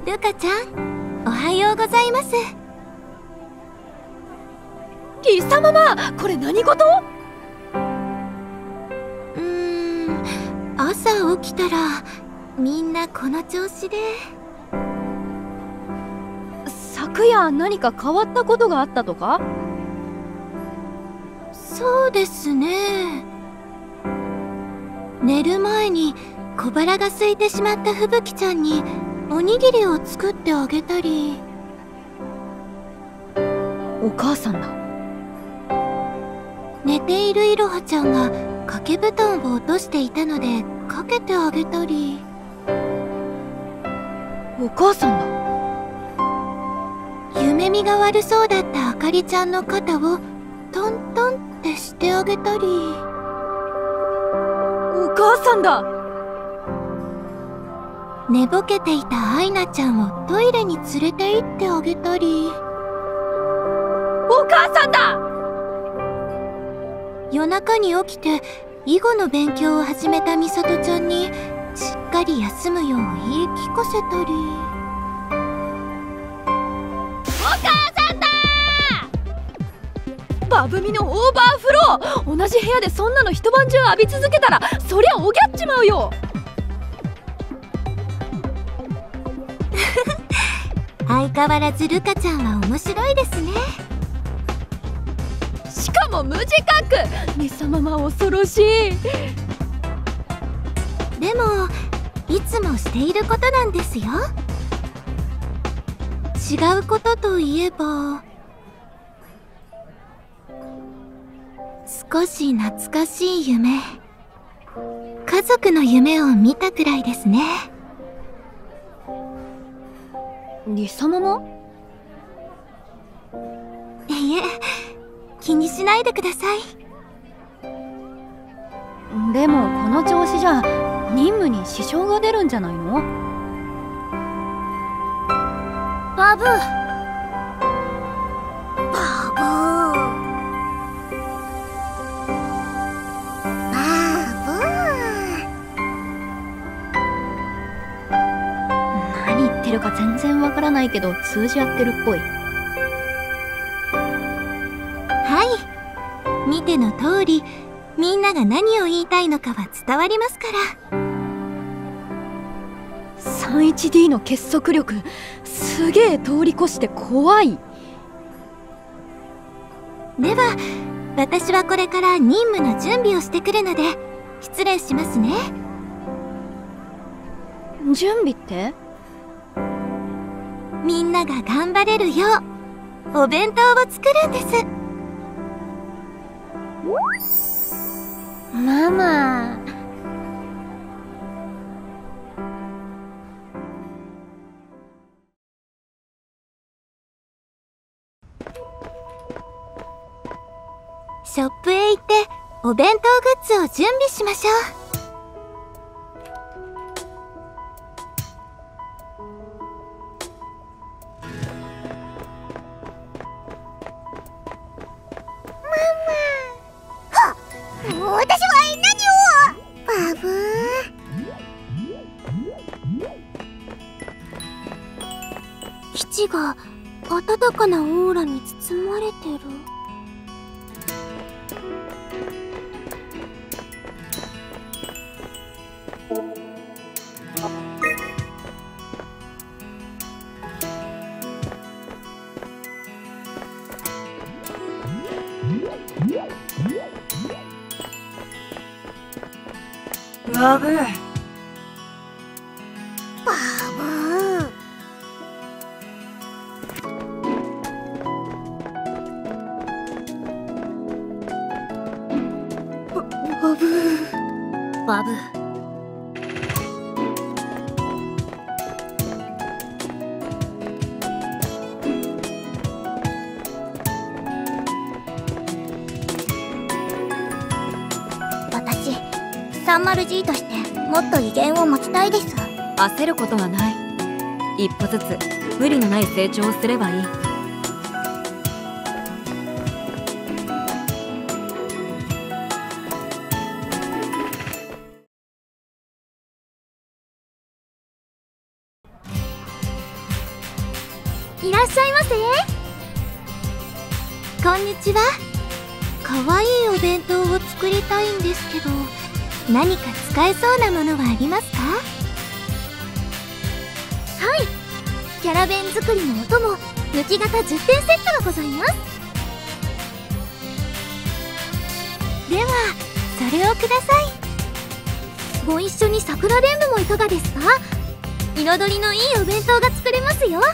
ルカちゃん、おはようございます。 リサママ、これ何事？ 朝起きたらみんなこの調子で。 昨夜何か変わったことがあったとか？ そうですね。寝る前に小腹が空いてしまった吹雪ちゃんにおにぎりを作ってあげたり。 お母さんだ。 寝ているいろはちゃんが掛け布団を落としていたのでかけてあげたり。 お母さんだ。 夢見が悪そうだったあかりちゃんの肩をトントンってしてあげたり。 お母さんだ。 寝ぼけていたアイナちゃんをトイレに連れて行ってあげたり。 お母さんだ。 夜中に起きて囲碁の勉強を始めたみさとちゃんにしっかり休むよう言い聞かせたり。 お母さんだ。バブミのオーバーフロー。同じ部屋でそんなの一晩中浴び続けたらそりゃおぎゃっちまうよ。 相変わらずルカちゃんは面白いですね。 しかも無自覚。ミサママ恐ろしい。 でもいつもしていることなんですよ。違うことといえば少し懐かしい夢、家族の夢を見たくらいですね。 リサママ？ いえ、気にしないでください。 でもこの調子じゃ任務に支障が出るんじゃないの？ バブー、バブー、バブー。 何言ってるか全然わからないけど通じ合ってるっぽい。 はい、見ての通りみんなが何を言いたいのかは伝わりますから。 31D の結束力すげえ通り越して怖い。 では私はこれから任務の準備をしてくるので失礼しますね。 準備って？ みんなが頑張れるようお弁当を作るんです。 ママ。 ショップへ行ってお弁当グッズを準備しましょう。私は何を。バブー。基地が温かなオーラに包まれてる。 バブー。 バブー。 バブー。 バブー。私、30G としてもっと威厳を持ちたいです。 焦ることはない。一歩ずつ無理のない成長をすればいい。 いらっしゃいませ。こんにちは。かわいいお弁当を作りたいんですけど、何か使えそうなものはありますか？はい、キャラ弁作りのお供、抜き型10点セットがございます。ではそれをください。ご一緒に桜伝舞もいかがですか？彩りのいいお弁当が作れますよ。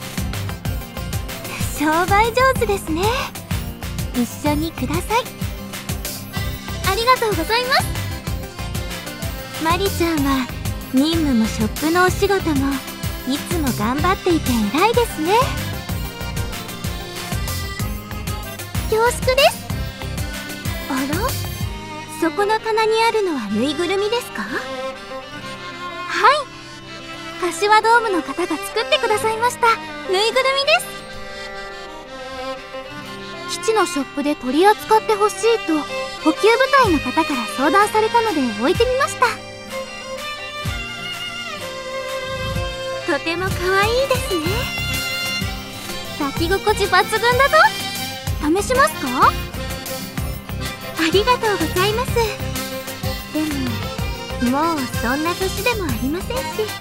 商売上手ですね。一緒にください。ありがとうございます。マリちゃんは任務もショップのお仕事もいつも頑張っていて偉いですね。恐縮です。あら、そこの棚にあるのはぬいぐるみですか？はい、柏ドームの方が作ってくださいましたぬいぐるみです。基地のショップで取り扱ってほしいと補給部隊の方から相談されたので置いてみました。とても可愛いですね。抱き心地抜群だぞ。試しますか？ありがとうございます。でももうそんな年でもありませんし、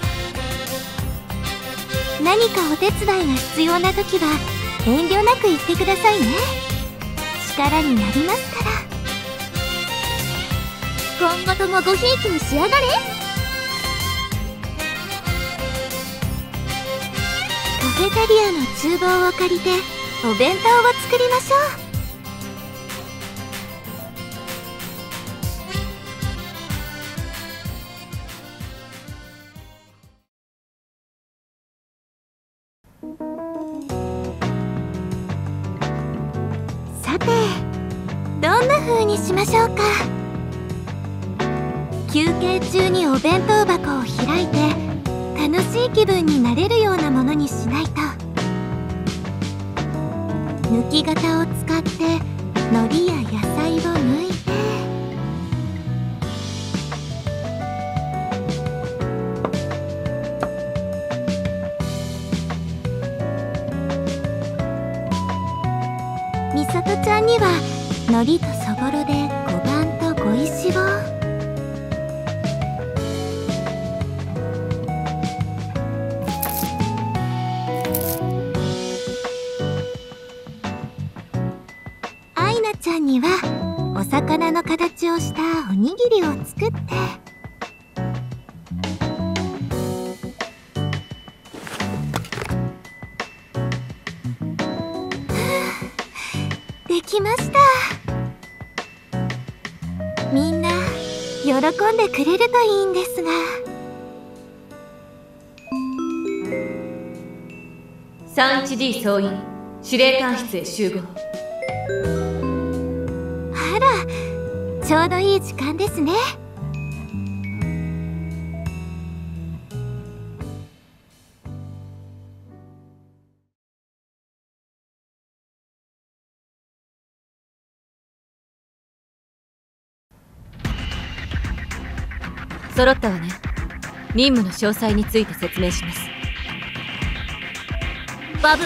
何かお手伝いが必要な時は遠慮なく言ってくださいね。力になりますから。今後ともごひいきに仕上がれ。カフェテリアの厨房を借りてお弁当を作りましょう。さて、どんな風にしましょうか。休憩中にお弁当箱を開いて楽しい気分になれるようなものにしないと。抜き型を使って海苔や野菜を抜いて、みさとちゃんには海苔とそぼろで小判と小石を。アイナちゃんにはお魚の形をしたおにぎりを作って、できました。みんな喜んでくれるといいんですが。 31D 総員司令官室へ集合。 あら、ちょうどいい時間ですね。 揃ったわね。任務の詳細について説明します。 バブ。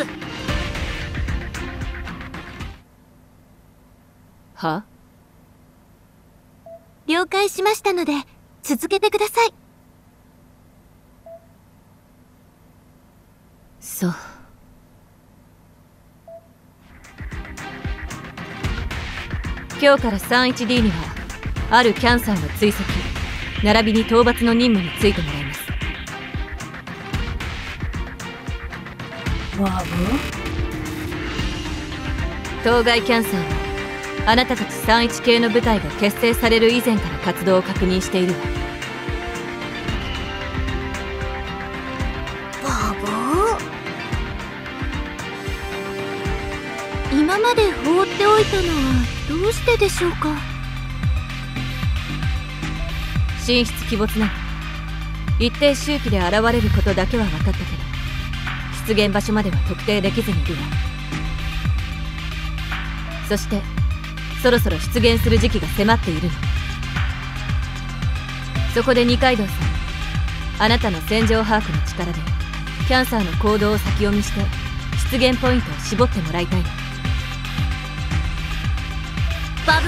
は？ 了解しましたので続けてください。 そう。今日から 31D にはあるキャンサーの追跡並びに討伐の任務についてもらいます。 ワブ？ 当該キャンサーはあなたたち31系の部隊が結成される以前から活動を確認しているわ。 バブー。今まで放っておいたのはどうしてでしょうか。 神出鬼没なの。一定周期で現れることだけは分かったけど、出現場所までは特定できずにいるわ。そしてそろそろ出現する時期が迫っているの。そこで二階堂さん、あなたの戦場把握の力でキャンサーの行動を先読みして出現ポイントを絞ってもらいたいの。 バブ。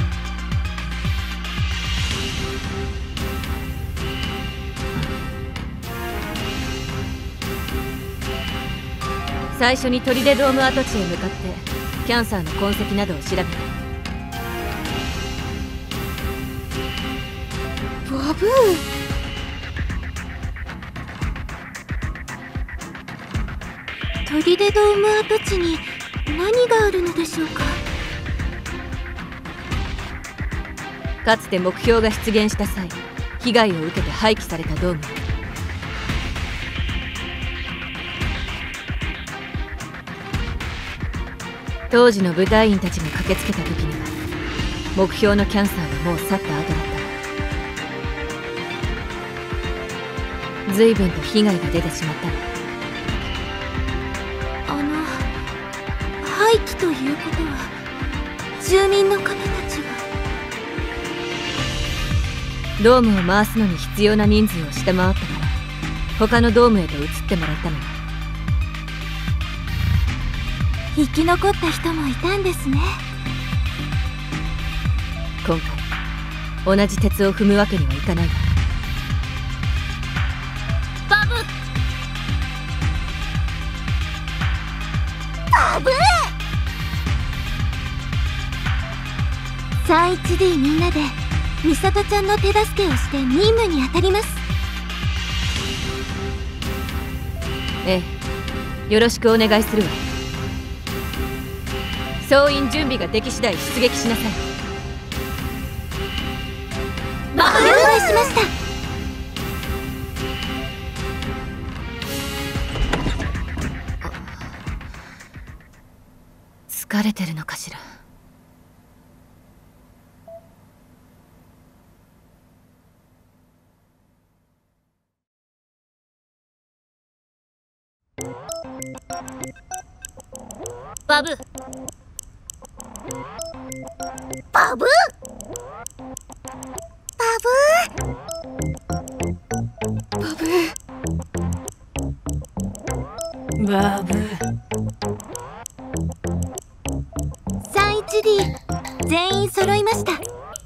最初に砦ドーム跡地へ向かってキャンサーの痕跡などを調べる。 バブー。 砦ドーム跡地に何があるのでしょうか。 かつて目標が出現した際、被害を受けて廃棄されたドーム。当時の部隊員たちが駆けつけた時には目標のキャンサーはもう去った後だった。随分と被害が出てしまった。 廃棄ということは住民の方たちが。 ドームを回すのに必要な人数を下回ったから他のドームへと移ってもらったのよ。 生き残った人もいたんですね。 今回同じ鉄を踏むわけにはいかないわ。 バブ。バブ。3-1D みんなでミサトちゃんの手助けをして任務に当たります。 ええ、よろしくお願いするわ。総員準備ができ次第出撃しなさい。 了解しました。 疲れてるのかしら。 バブ。バブ。 バブ。 3-1D 全員揃いました。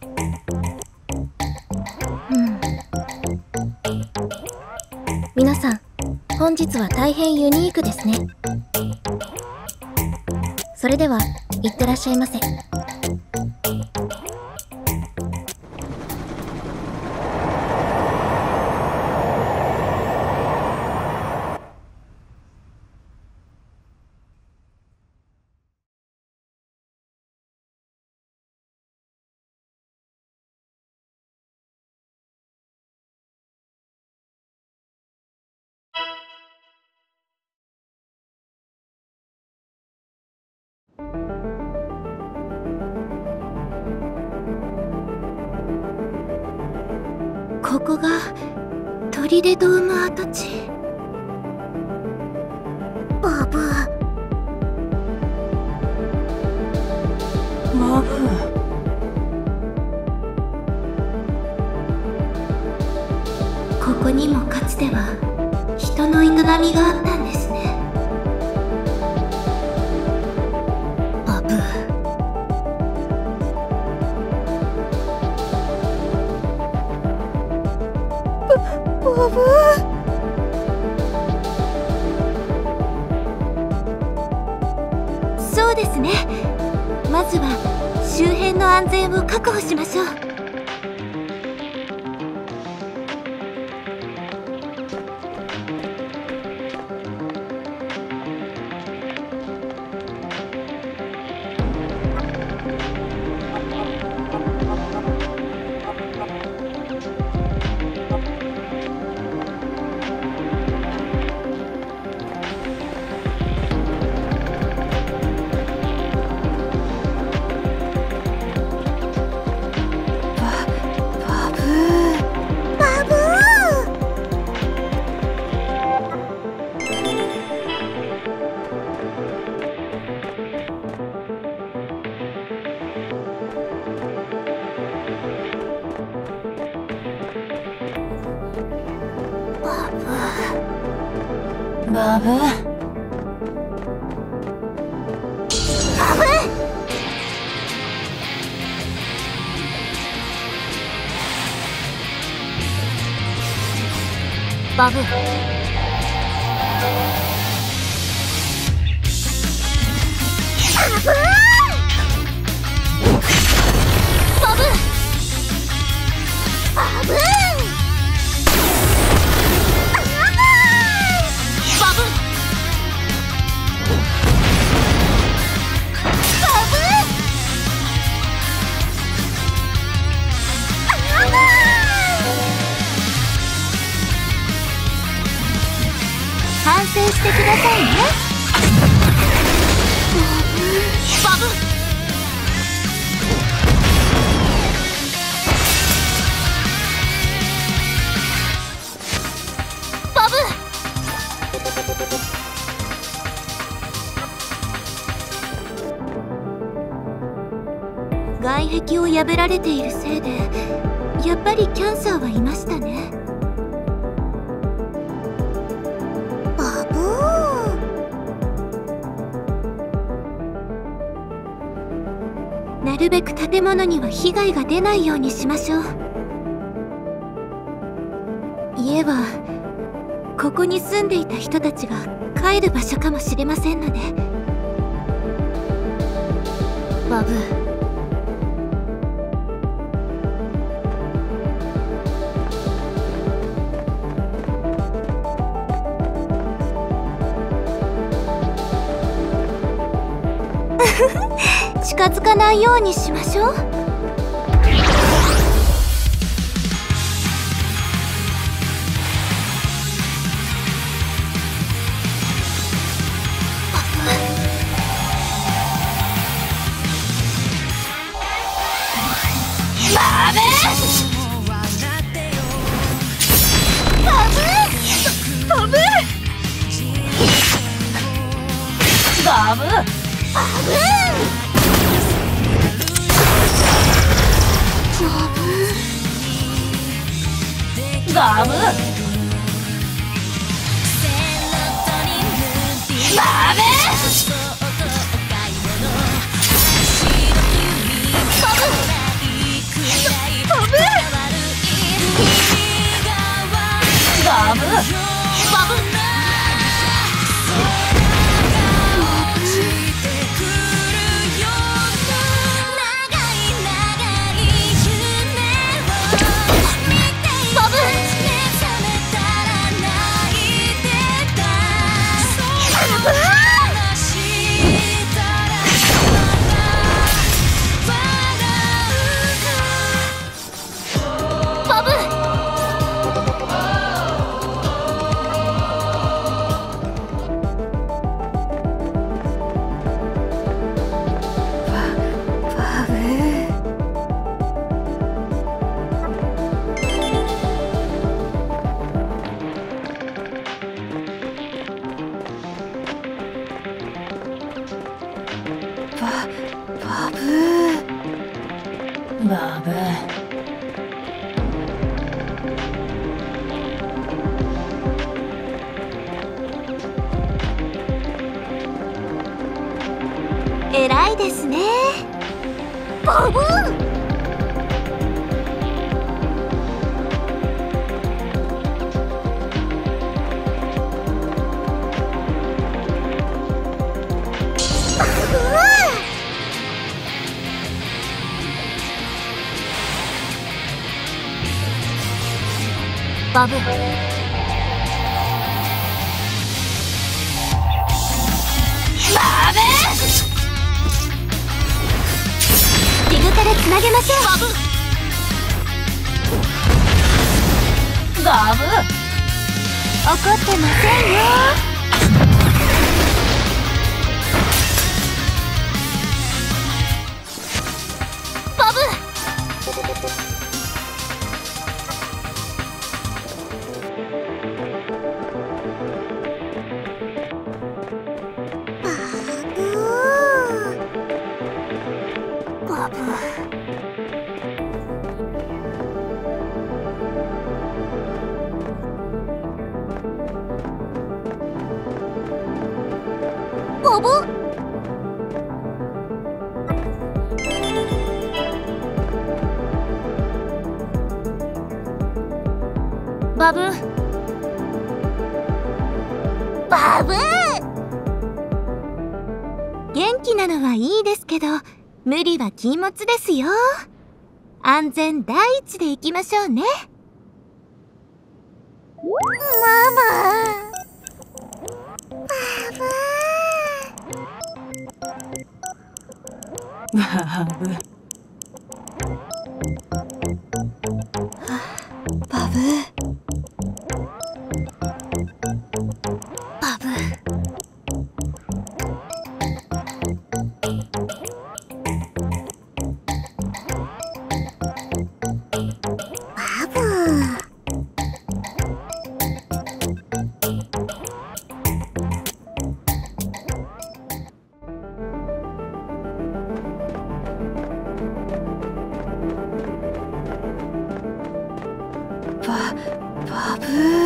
皆さん、本日は大変ユニークですね。それでは、いってらっしゃいませ。 ここが砦ドーム跡地。バブ。 バブ。 ここにもかつては人の営みがあったんですね。バブ。 バブ。 そうですね。まずは周辺の安全を確保しましょう。 バブ。 バブ。バブ。バブ。反省してくださいね。バブ。バブ。外壁を破られているせいでやっぱりキャンサーはいましたね。バブー。なるべく建物には被害が出ないようにしましょう。家はここに住んでいた人たちが帰る場所かもしれませんので。バブー。近づかないようにしましょう。バブ。バブ。バブ。バブ。バブ。バブ。偉いですね。バブー。バブ。バブ。リグからつなげましょう。バブ。バブ。怒ってませんよ。バブ。バブ。バブ。 バブー。元気なのはいいですけど、無理は禁物ですよ。安全第一で行きましょうね。ママ。 バブ。 バブ。 バブ。 バブ。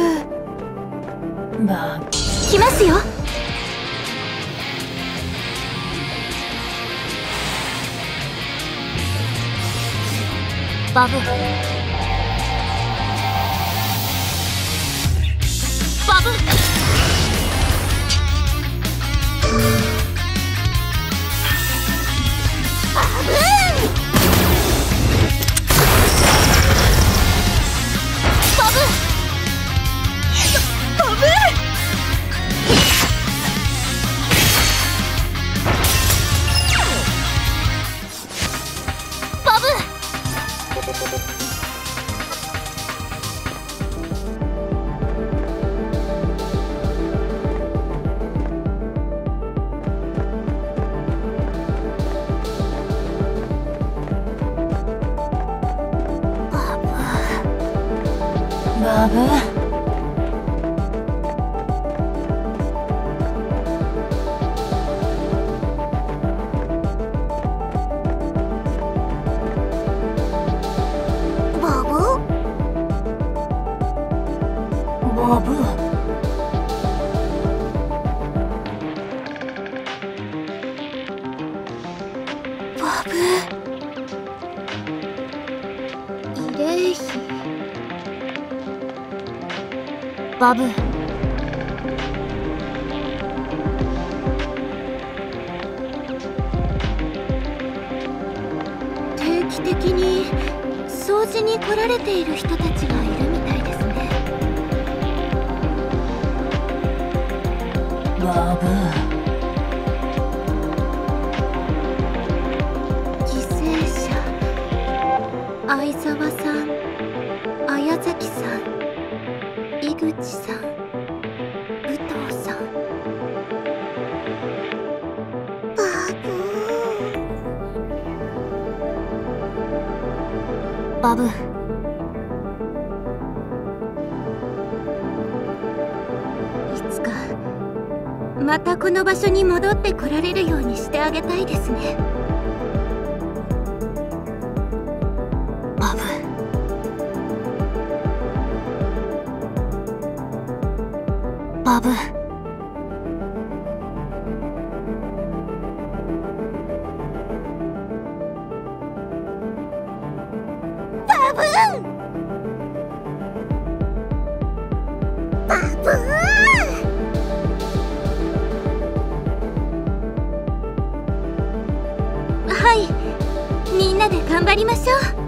来ますよ。バブ。バブ。 バブ。 慰霊碑。バブ。定期的に掃除に来られている人たちがいるみたいですね。 バブ。 犠牲者。相沢さん、綾崎さん、井口さん、武藤さん。バブ。いつかまたこの場所に戻ってこられるようにしてあげたいですね。バブ。バブ。バブーン。バブーン。はい、みんなで頑張りましょう。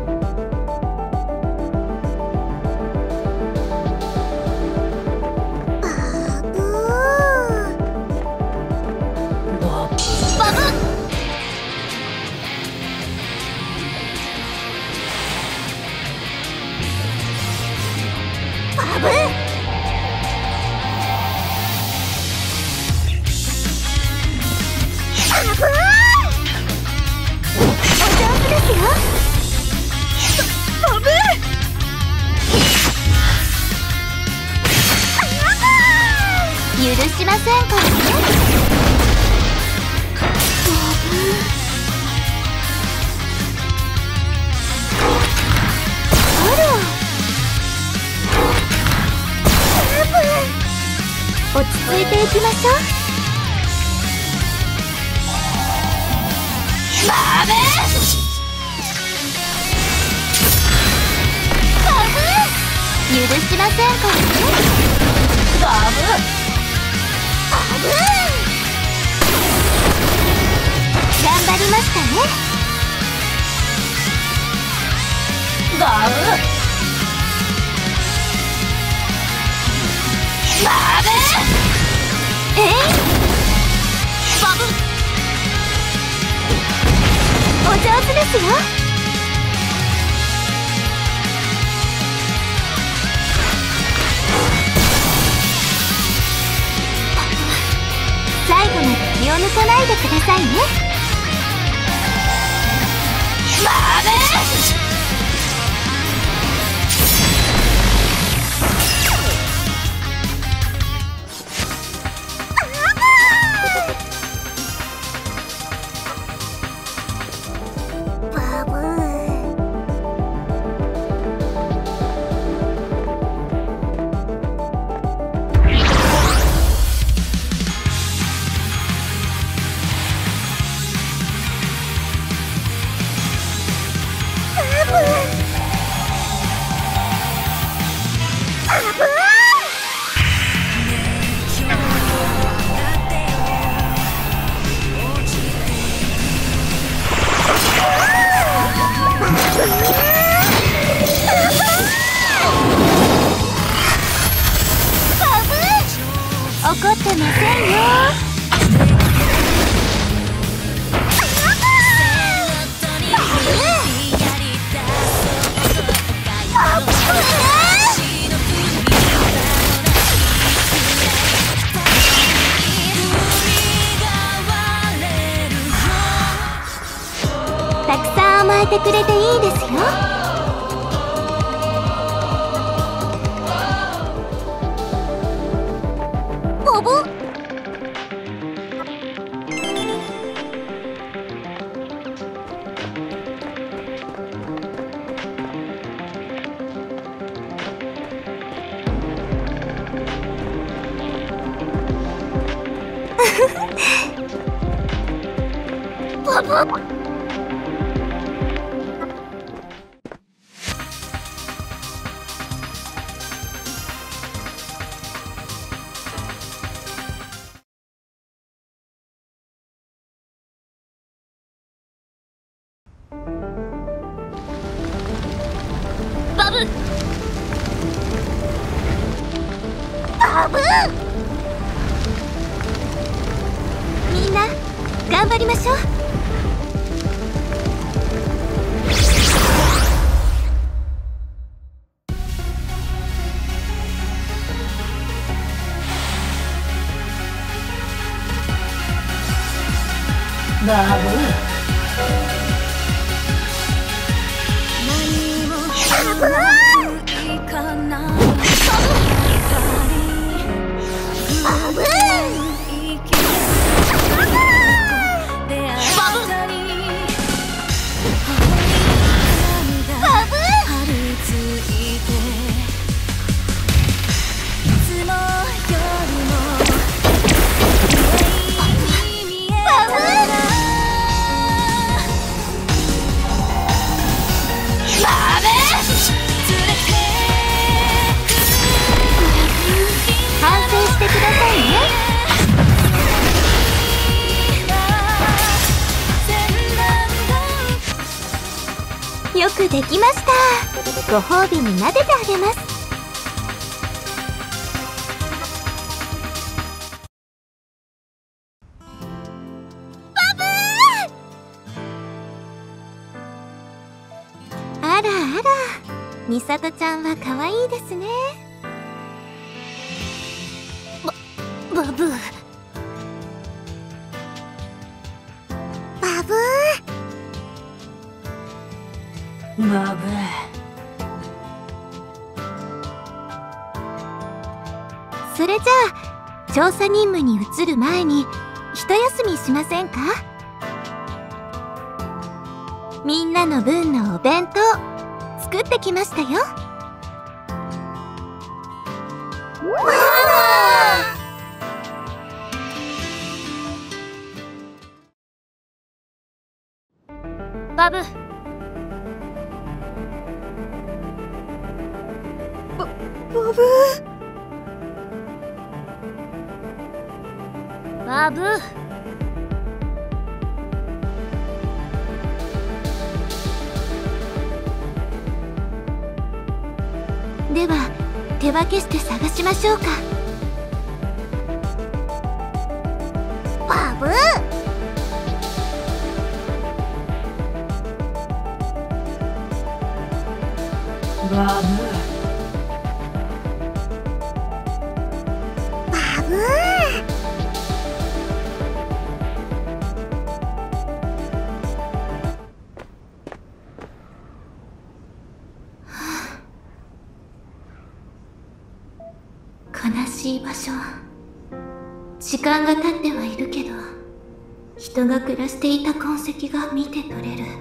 許しませんからね。あら、落ち着いていきましょう。バブバブ許しませんからね。バブしたね。 バブバブバブお上手ですよ。最後まで気を抜かないでくださいね。 バブ怒ってませんよ。たくさん甘えてくれていいですよ。ボブボブバブみんな頑張りましょう。 バブ反省してくださいね。よくできました。ご褒美に撫でてあげます。バブー！あらあら、ミサトちゃんは可愛いですね。バブーバブーバブそれじゃあ調査任務に移る前に一休みしませんか？みんなの分のお弁当作ってきましたよ。バブバブでは手分けして探しましょうか。 バブー。 バブバブー。 悲しい場所。時間が経ってはいるけど、人が暮らしていた痕跡が見て取れる。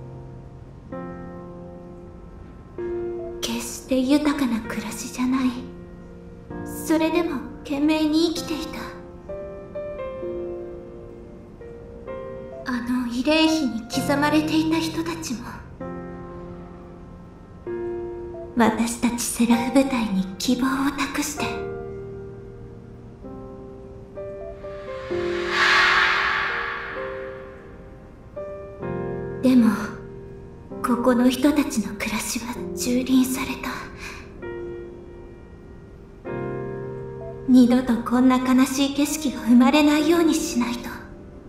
決して豊かな暮らしじゃない。それでも懸命に生きていた。あの慰霊碑に刻まれていた人たちも、私たちセラフ部隊に希望を託して。でもここの人たちの暮らしは蹂躙された。二度とこんな悲しい景色が生まれないようにしないと。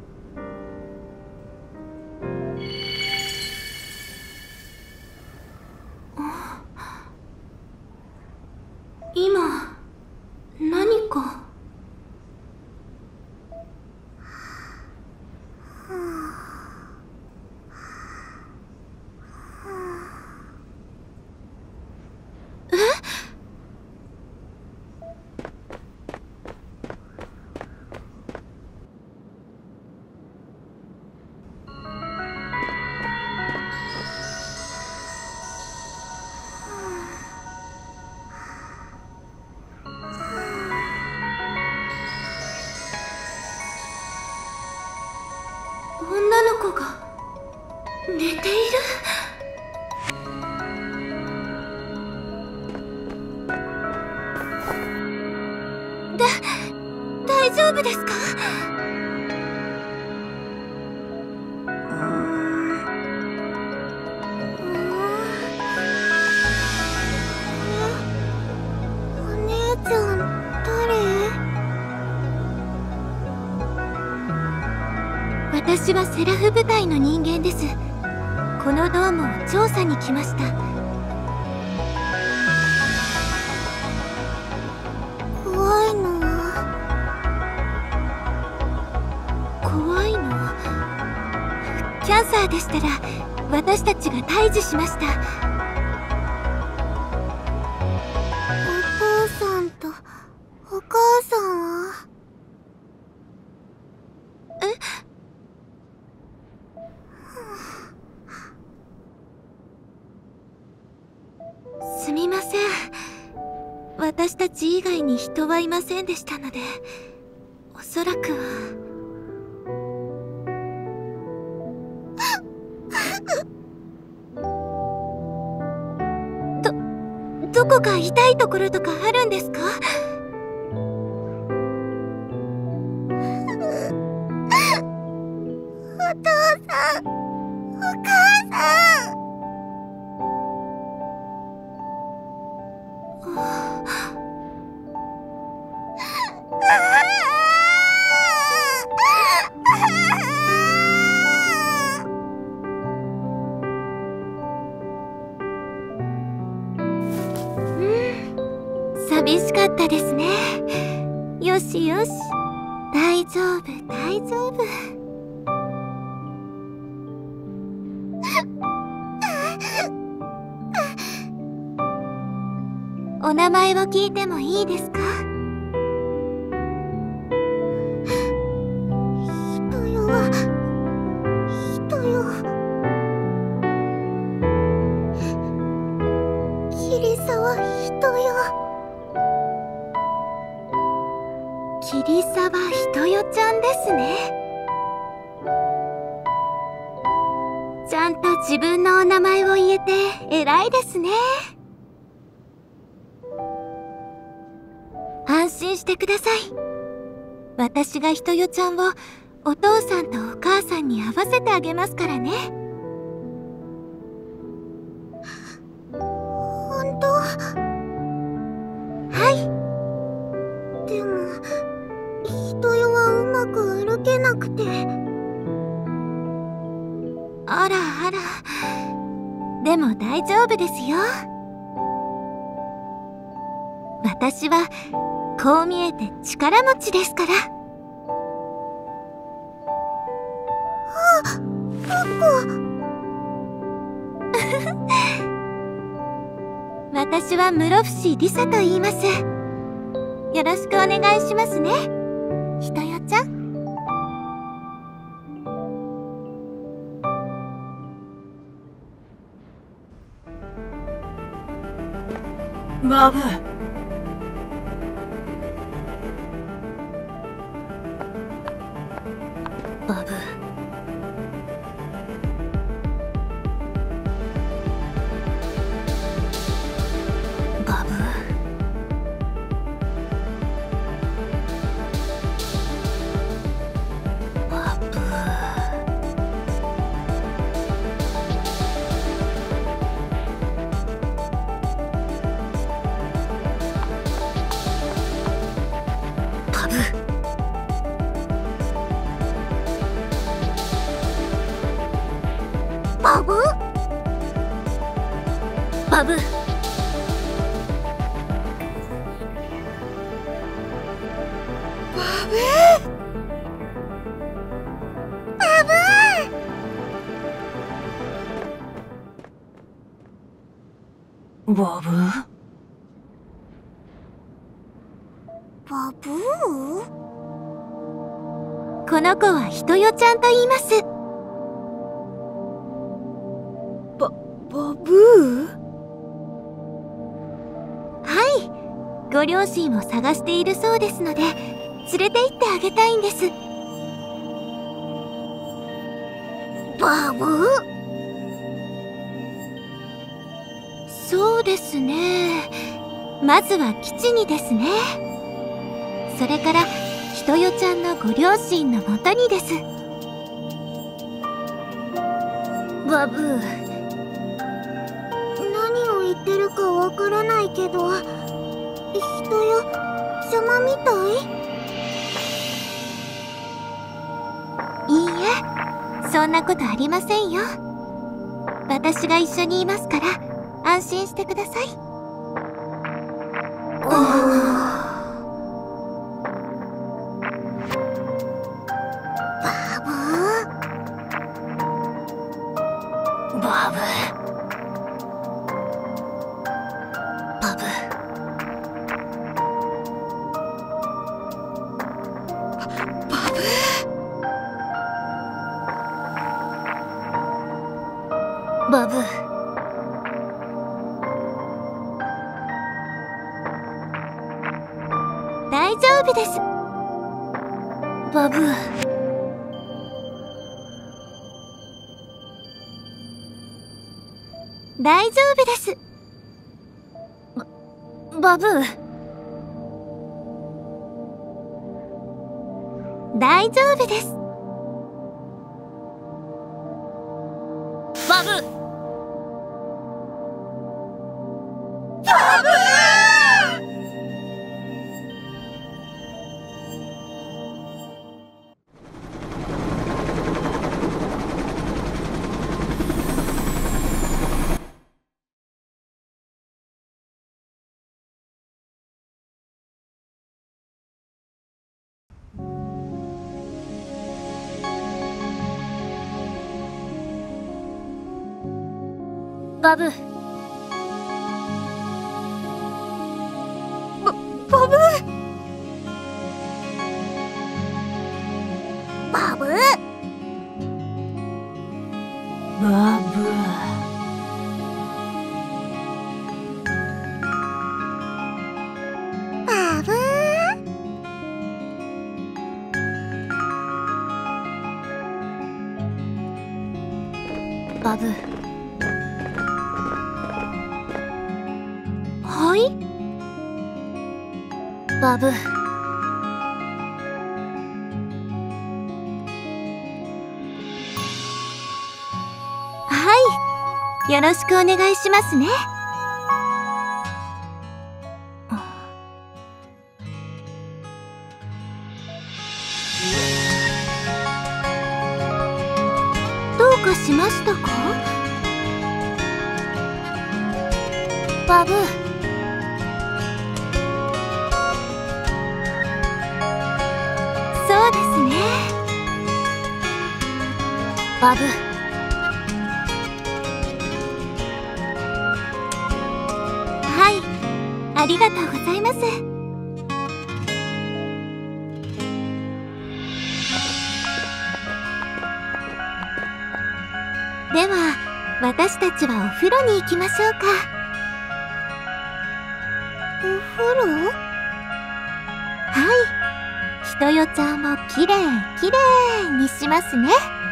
今何か。女の子が寝ている。大丈夫ですか？ お姉ちゃん、誰？ 私はセラフ部隊の人間です。このドームを調査に来ました。 怖いの？ 怖いの？キャンサーでしたら私たちが退治しました。 お父さんとお母さんは？ すみません。私たち以外に人はいませんでしたので、おそらくは。どこか痛いところとかあるんですか？ お父さん、お母さん。 寂しかったですね。よしよし、大丈夫大丈夫。お名前を聞いてもいいですか？ 人よ、人よ。桐沢人よ。 桐沢人よちゃんですね。ちゃんと自分のお名前を言えて偉いですね。安心してください。私が人よちゃんをお父さんとお母さんに会わせてあげますからね。 本当？ くて。あらあら、でも大丈夫ですよ。私はこう見えて力持ちですから。私は室伏リサと言います。よろしくお願いしますね、ひとよちゃん。 バブ。 バブ。バブ。バブ。バブ。バブ。 バブ。 バブー？この子はひとよちゃんと言います。 バブー？ はい、ご両親を探しているそうですので連れて行ってあげたいんです。バブー？そうですね、まずは基地にですね。それからひとよちゃんのご両親のもとにです。 バブー。 何を言ってるかわからないけど、ひとよちゃまみたい？いいえ、そんなことありませんよ。私が一緒にいますから安心してください。バブー？ バブ。バブ。バブ。 大丈夫です。 バブ。 大丈夫です。 バブ。 大丈夫です。 バブ。バブ。 バブバブバブ。 バブバブ。 はい？ バブ。 はい、よろしくお願いしますね。 しましたか？バブ。そうですね。バブ。はい、ありがとうございます。では、私たちはお風呂に行きましょうか。お風呂？はい。ひとよちゃんをきれいきれいにしますね。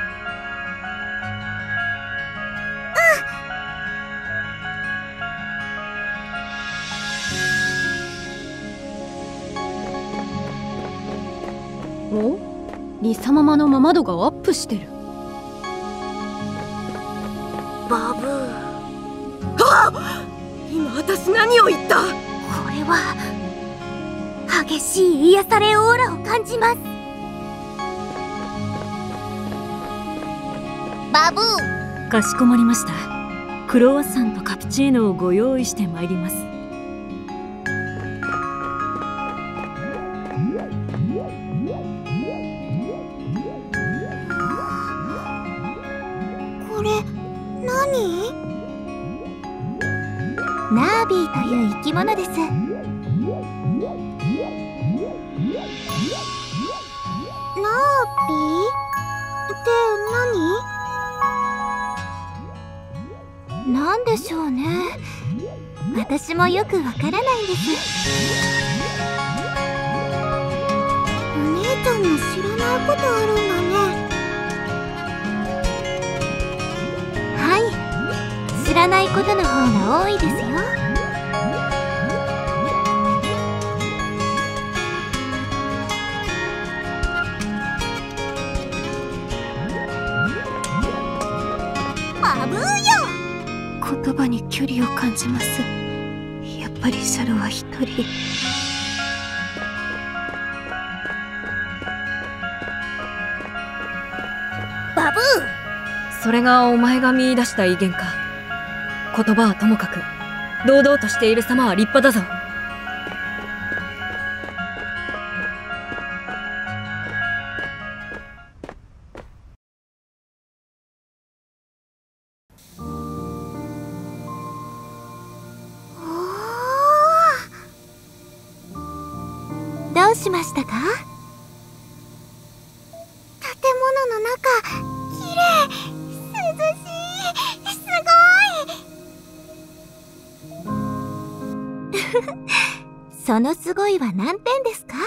お？リサママのまま度がアップしてる。 バブー。 あっ！今私何を言った？ これは激しい癒されオーラを感じます。バブー。 かしこまりました。クロワッサンとカプチーノをご用意してまいります。 これ何？ナービーという生き物です。ナービーって何？なんでしょうね。私もよくわからないんです。お姉ちゃんも知らないことあるんだね。はい、知らないことの方が多いですよ。バブーよ。 言葉に距離を感じます。やっぱりシャロは一人。 バブー。 それがお前が見出した威厳か。言葉はともかく堂々としている様は立派だぞ。 どうしましたか？建物の中、きれい、涼しい、すごい。そのすごいは何点ですか？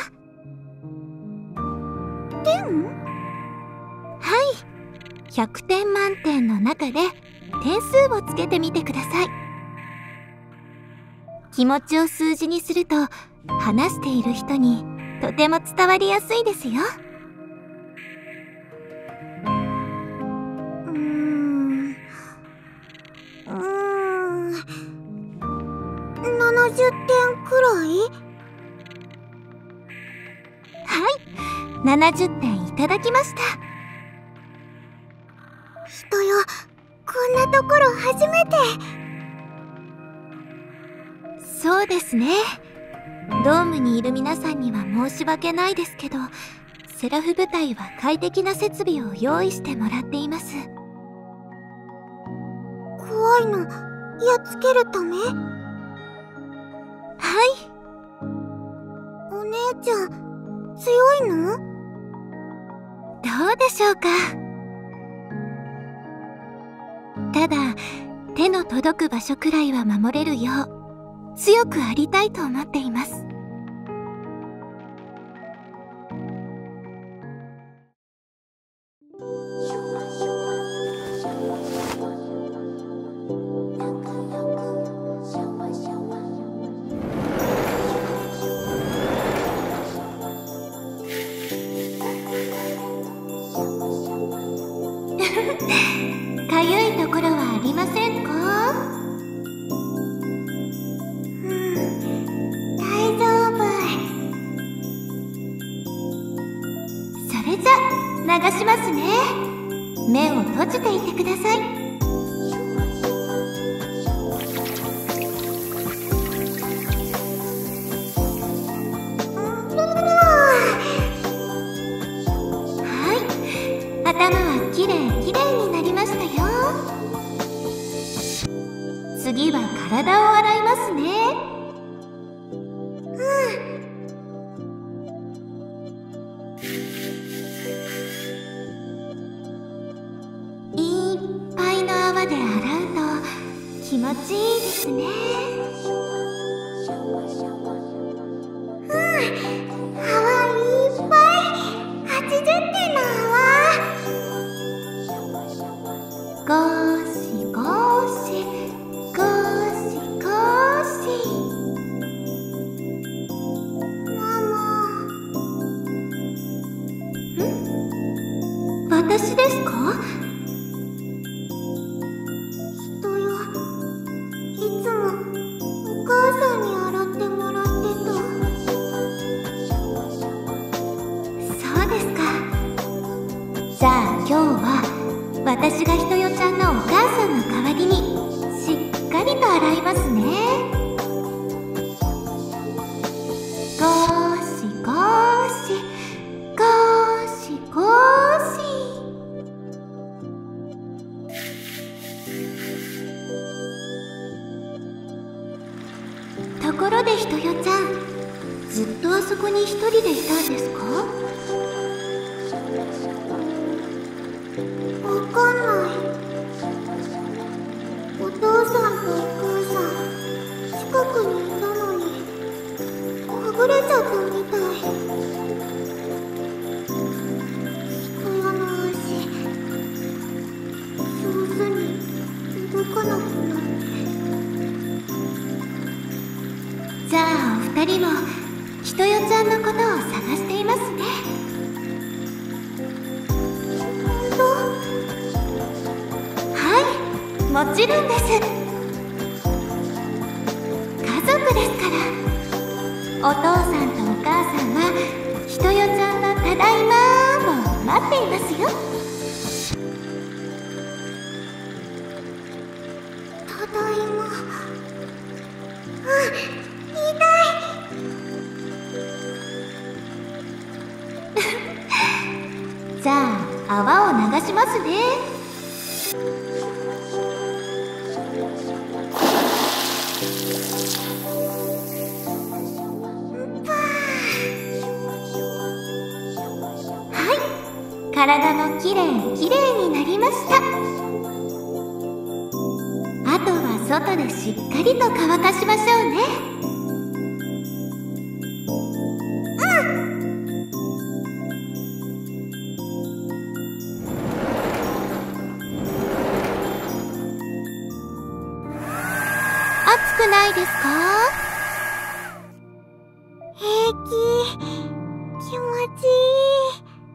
点？はい、100点満点の中で点数をつけてみてください。気持ちを数字にすると話している人にとても伝わりやすいですよ。70点くらい？はい、70点いただきました。人よ、こんなところ初めて。そうですね。ドームにいる皆さんには申し訳ないですけど、セラフ部隊は快適な設備を用意してもらっています。怖いの、やっつけるため？はい。お姉ちゃん、強いの？どうでしょうか。ただ、手の届く場所くらいは守れるよう、強くありたいと思っています。かゆいところはありませんか？大丈夫。それじゃ流しますね。 目を閉じていてください。はい、頭はきれいになりましたよ。次は体を洗いますね。いっぱいの泡で洗うと気持ちいいですね。泡いっぱい、80点の泡。ゴシゴシゴシゴシ。ママ。私ですか？人よ、いつもお母さんに洗ってもらってた。そうですか。じゃあ今日は私がひとよちゃんのお母さんの代わりにしっかりと洗いますね。ゴシゴシゴシゴシ。ところでひとよちゃん、ずっとあそこに一人でいたんですか？わかんない。お父さんとお母さん近くにいたのにはぐれちゃったみたい。人よの足上手に動かなくなって。じゃあお二人もひとよちゃんのことを探していますね。もちろんです。家族ですから。お父さんとお母さんはひとよちゃんのただいまーを待っていますよ。ただいま。痛い。じゃあ泡を流しますね。体もきれいになりました。あとは外でしっかりと乾かしましょうね。暑くないですか？平気。気持ちいい。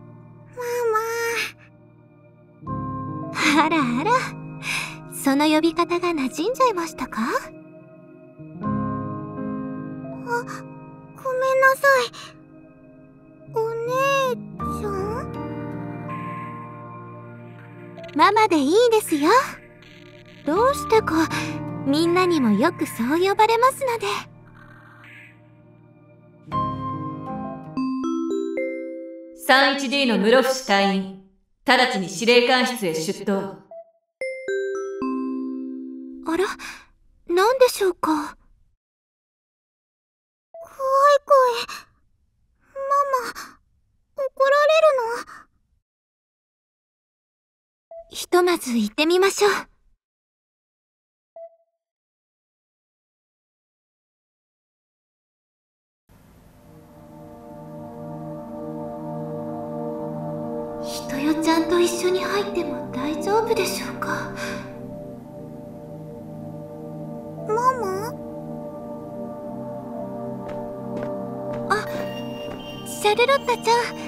あらあら、その呼び方が馴染んじゃいましたか？ごめんなさい。お姉ちゃん？ママでいいですよ。どうしてかみんなにもよくそう呼ばれますので。 31D の室伏隊員、直ちに司令官室へ出頭。 あら、何でしょうか？怖い声。ママ、怒られるの？ひとまず行ってみましょう。ひとよちゃんと一緒に入っても大丈夫でしょうか？ママ？あ、シャルロッタちゃん。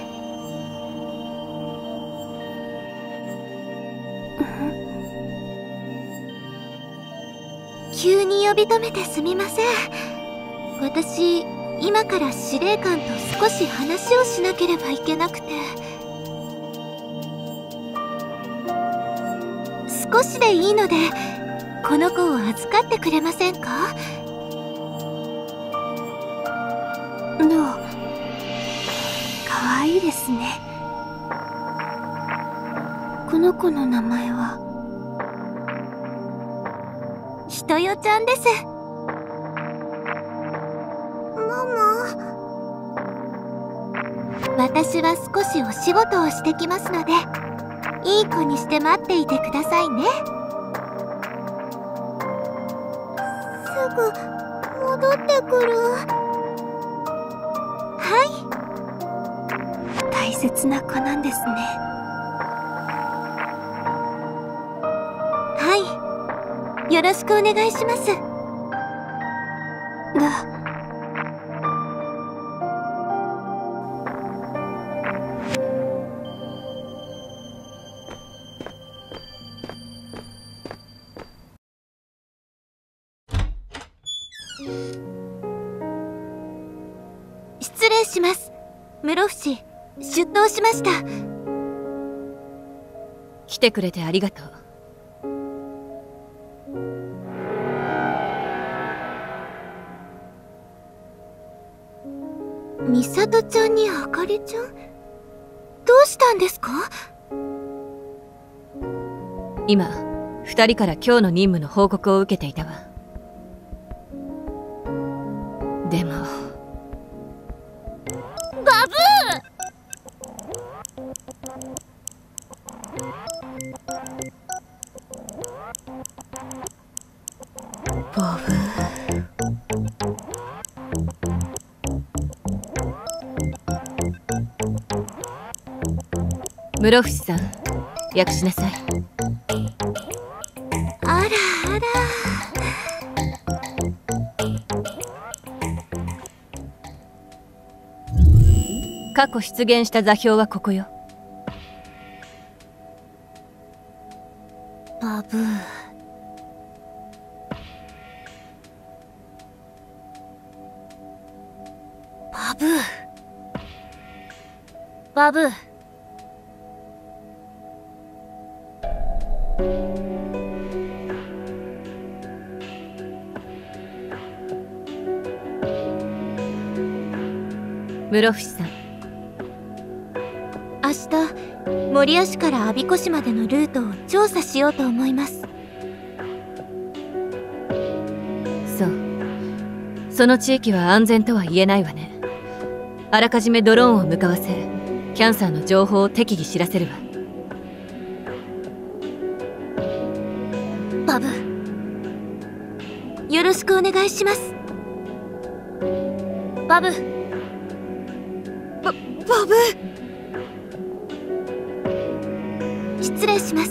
急に呼び止めてすみません。私、今から司令官と少し話をしなければいけなくて。 少しでいいのでこの子を預かってくれませんか？ どう？かわいいですね。この子の名前はひとよちゃんです。私は少しお仕事をしてきますのでいい子にして待っていてくださいね。すぐ戻ってくる。 大切な子なんですね。 はい、よろしくお願いします。失礼します。室伏、出頭しました。 来てくれてありがとう。 美里ちゃんにあかりちゃん、どうしたんですか？ 今2人から今日の任務の報告を受けていたわ。でもバブ室伏さん、訳しなさい。 あらあら。 過去出現した座標はここよ。 バブー。バブー。バブー。 室伏さん、 明日守谷市から我孫子市までのルートを調査しようと思います。 そう、その地域は安全とは言えないわね。あらかじめドローンを向かわせキャンサーの情報を適宜知らせるわ。 バブ、よろしくお願いします。バブ、 バブ。 失礼します。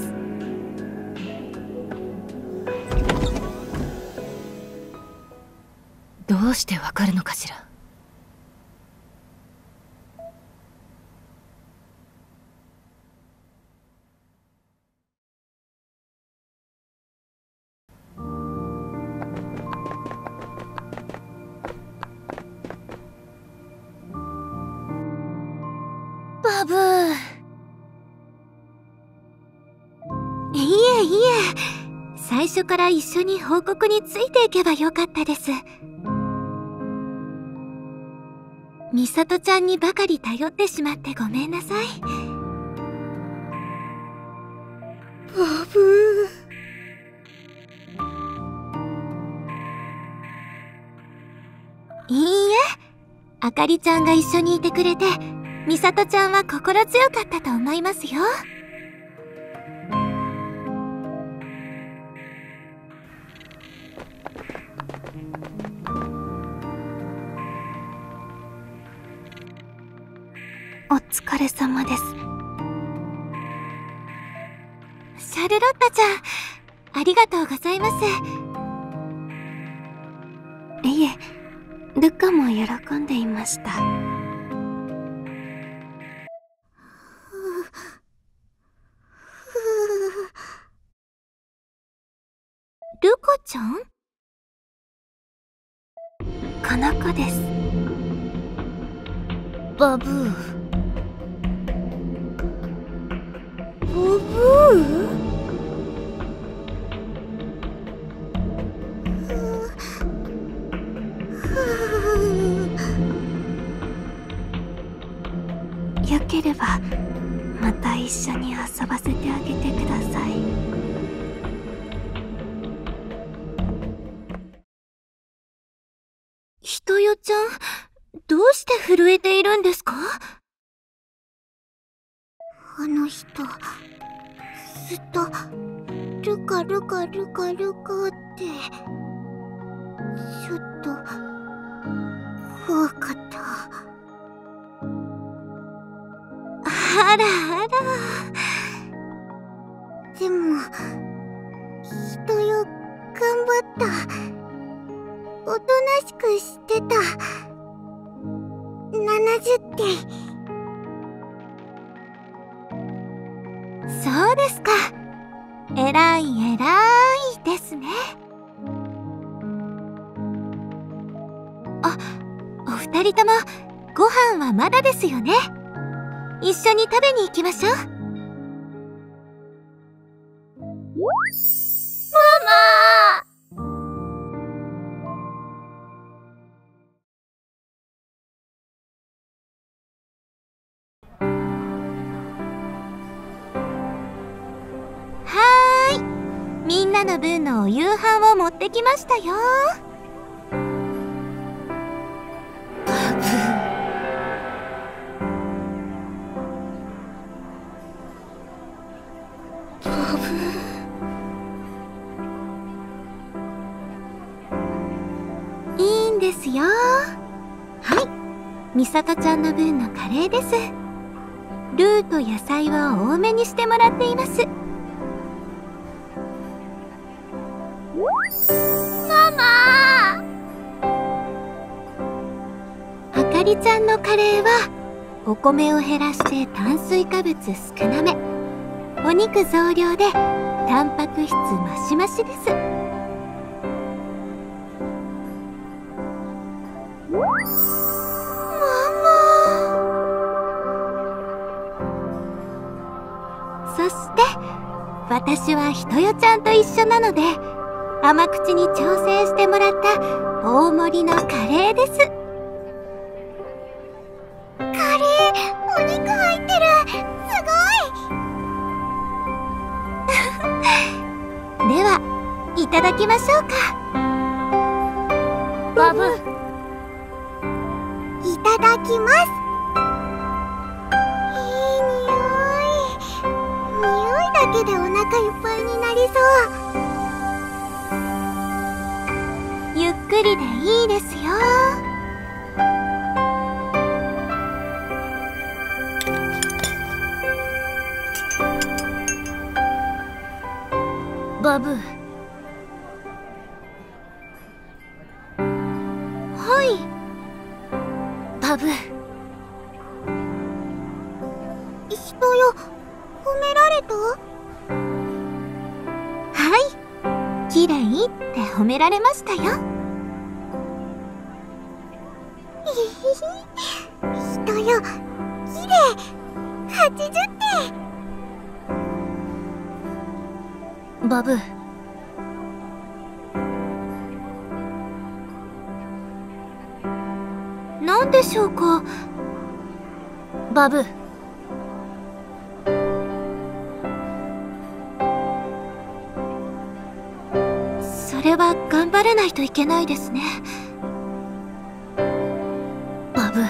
どうしてわかるのかしら。 バブー。いえいえ、最初から一緒に報告についていけばよかったです。美里ちゃんにばかり頼ってしまってごめんなさい。 バブいいえ、あかりちゃんが一緒にいてくれて美里ちゃんは心強かったと思いますよ。 お疲れ様です。 シャルロッタちゃん、ありがとうございます。 いえ、ルカも喜んでいました。 ルカちゃん？ この子です。 バブー。バブー？ また一緒に遊ばせてあげてください。 ひとよちゃん、どうして震えているんですか？ あの人、ずっと、ルカルカルカルカって、ちょっと、怖かった。 あらあら。 でも、人よ、頑張った。おとなしくしてた。70点。 そうですか。えらいえらいですね。あ、お二人ともご飯はまだですよね。一緒に食べに行きましょう。みんなの分のお夕飯を持ってきましたよ。いいんですよ。はい、みさとちゃんの分のカレーです。ルーと野菜は多めにしてもらっています。あかりちゃんのカレーはお米を減らして炭水化物少なめ、お肉増量でタンパク質マシマシです。そして私はひとよちゃんと一緒なので、甘口に調整してもらった大盛りのカレーです。 カレー、お肉入ってる。すごい。では、いただきましょうか。 バブ、 いただきます。いい匂い。匂いだけでお腹いっぱいになりそう。 ゆっくりでいいですよ。 バブ。 はい。 バブ。 人よ、褒められた？ はい。きれいって褒められましたよ。 人よ、きれい。80点。 バブ。 なんでしょうか。 バブ。 それは頑張らないといけないですね。 バブ。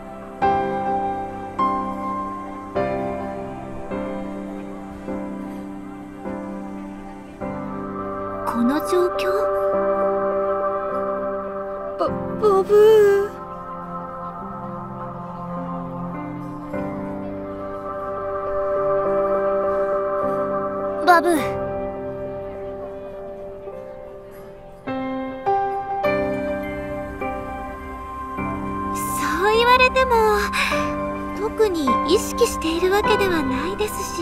この状況？ バブ。バブ。 そう言われても、特に意識しているわけではないですし。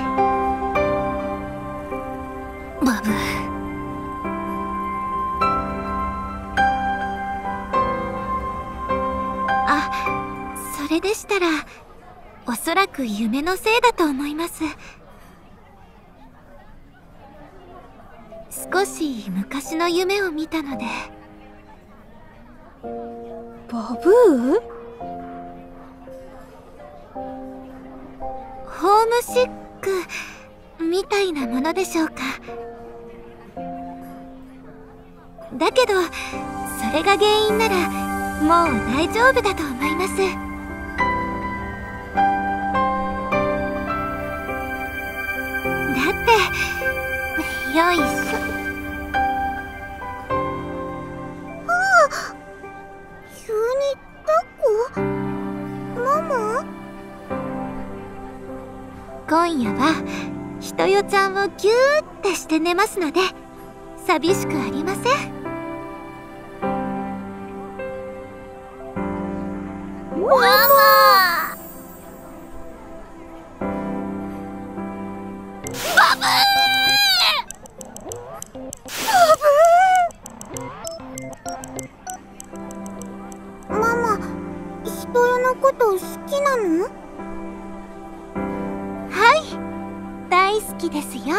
バブ。 あ、それでしたら、おそらく夢のせいだと思います。少し昔の夢を見たので。 バブー？ ほホームシックみたいなものでしょうか。だけどそれが原因ならもう大丈夫だと思います。だってよいしょ。急に抱っこ？ママ？今夜はひとよちゃんをギューってして寝ますので寂しくありません。ママ！バブー！ママ、ひとよのこと好きなの？はい、大好きですよ。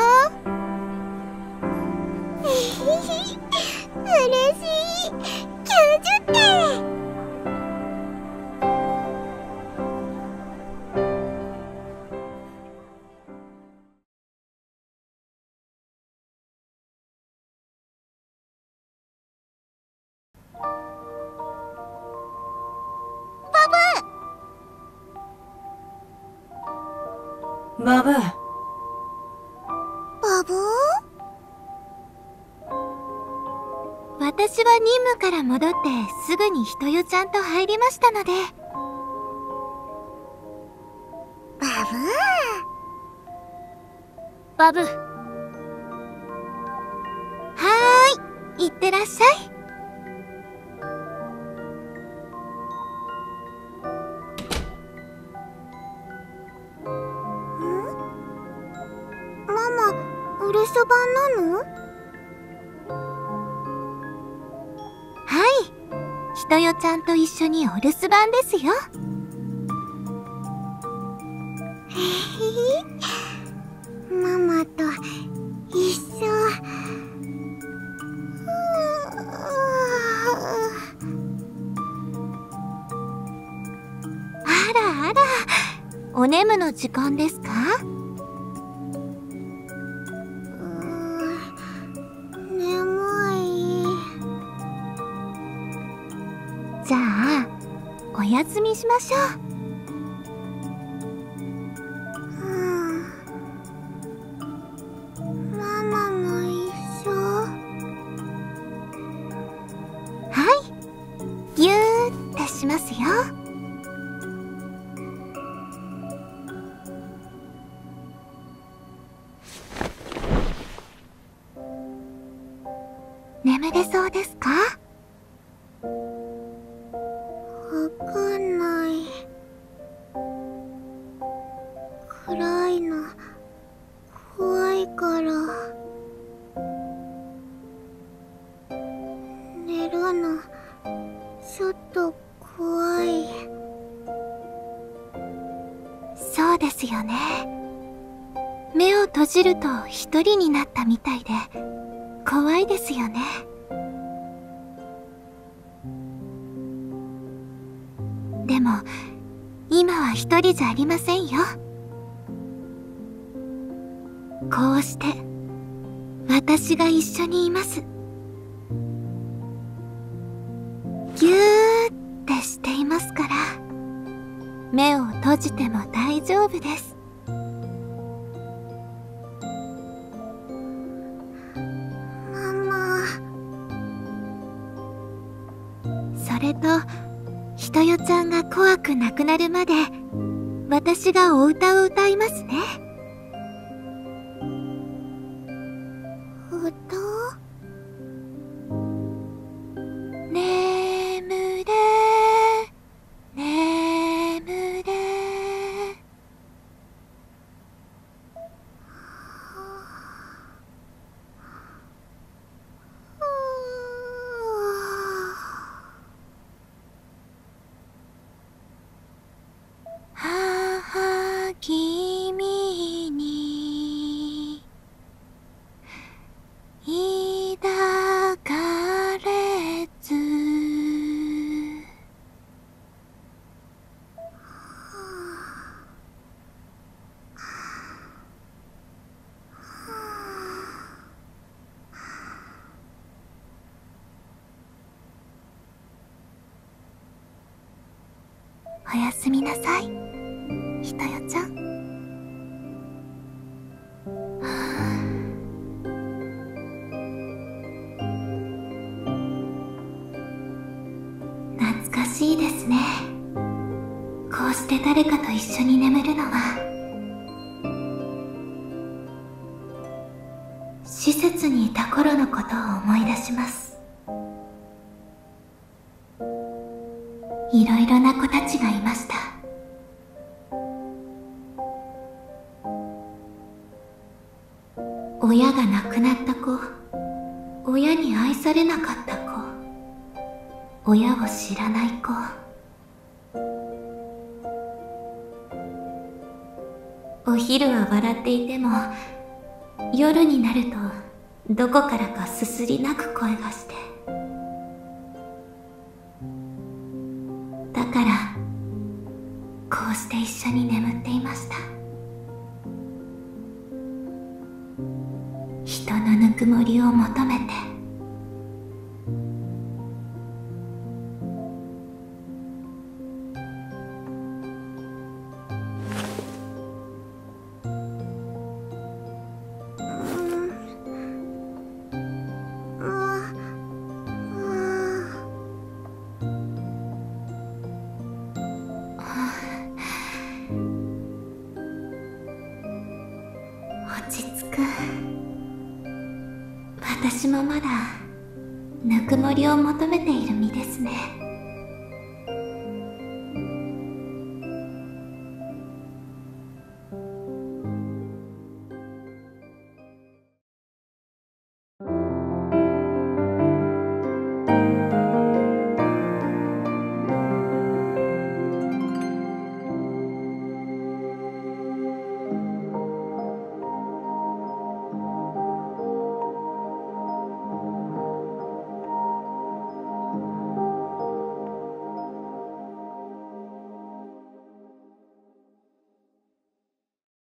嬉しい。90点。 バブー。 バブー？私は任務から戻ってすぐにひとよちゃんと入りましたので。バブー。 バブ。 はーい、いってらっしゃい。ママ、お留守番なの？はい、ひとよちゃんと一緒にお留守番ですよ。ママと一緒。あらあら、お眠の時間ですか？じゃあ、お休みしましょう。ママも一緒。はい、ぎゅーってしますよ。眠れそうですか？わかんない。暗いの怖いから寝るのちょっと怖い。そうですよね。目を閉じると一人になったみたいで怖いですよね。でも今は一人じゃありませんよ。こうして私が一緒にいます。ぎゅーってしていますから目を閉じても大丈夫です。ママ。それとひとよちゃんが怖くなくなるまで私がお歌を歌いますね。歌？眠れ眠れ。母君おやすみなさい、ひとよちゃん。懐かしいですね。こうして誰かと一緒に眠るのは。施設にいた頃のことを思い出します。いろいろな子たちがいました。親が亡くなった子、親に愛されなかった子、親を知らない子。お昼は笑っていても、夜になるとどこからかすすり泣く声がして、だからこうして一緒に眠っていました。人のぬくもりを求めて。落ち着く。私もまだぬくもりを求めている身ですね。